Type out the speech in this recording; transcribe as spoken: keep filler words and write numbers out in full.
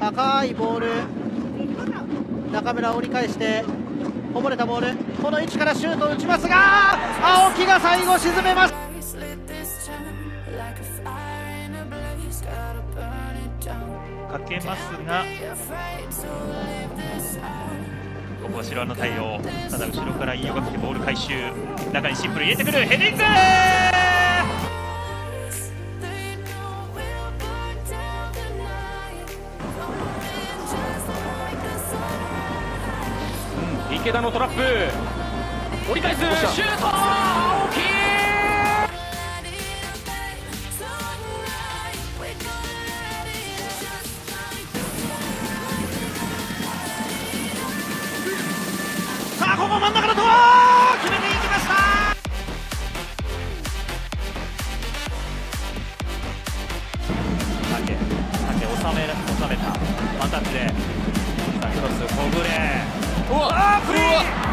高いボール、中村折り返してこぼれたボール、この位置からシュートを打ちますが青木が最後沈めます。 かけますがここは白の対応、ただ後ろから飯尾が来てボール回収、中にシンプル入れてくるヘディング、 うん、池田のトラップ折り返すシュート、青木さあここ真ん中のところ決めていきました。 竹竹収めら収めたワンタッチでクロス小暮、 うわあーフリー。